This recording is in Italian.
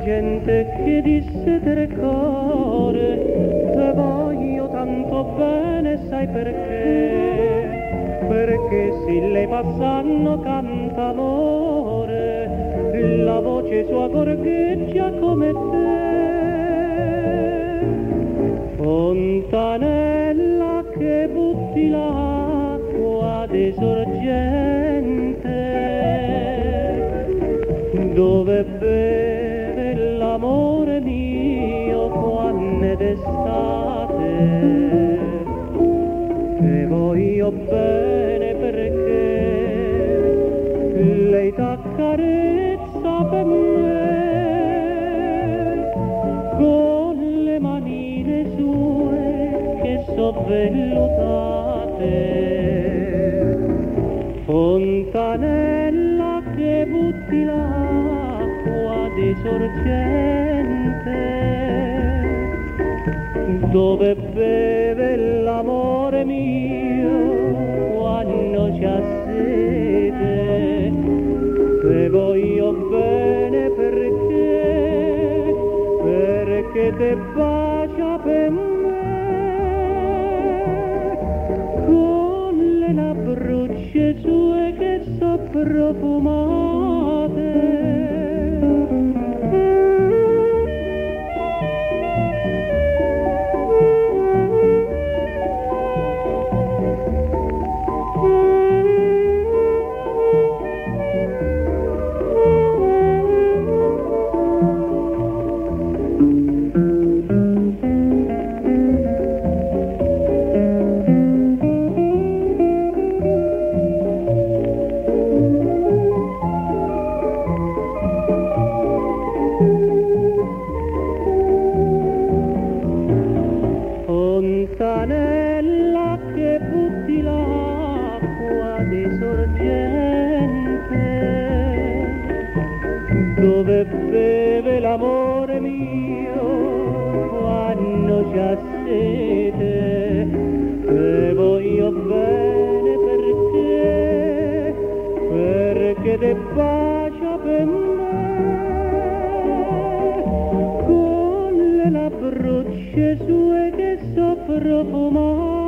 gente che disse tre core, te voglio tanto bene, sai perché? Perché se lei passando canta amore, la voce sua gorgheggia come te. Fontanella che butti l'acqua di sorgente, dove beve l'amore mio quando è d'estate. Te voglio bene perché lei t'accarezza per me con le manine sue che so vellutate. Fontanella che butti l'acqua di sorgente, dove beve l'amore mio quando c'ha sete. Te voglio bene perché te bacia per me con le labbrucce sue che so profumate. Fontanella che butti l'acqua di sorgente, dove beve l'amore mio quando c'ha sete. Te voglio bene perché te bacia per me con le labbrucce sue che so profumate.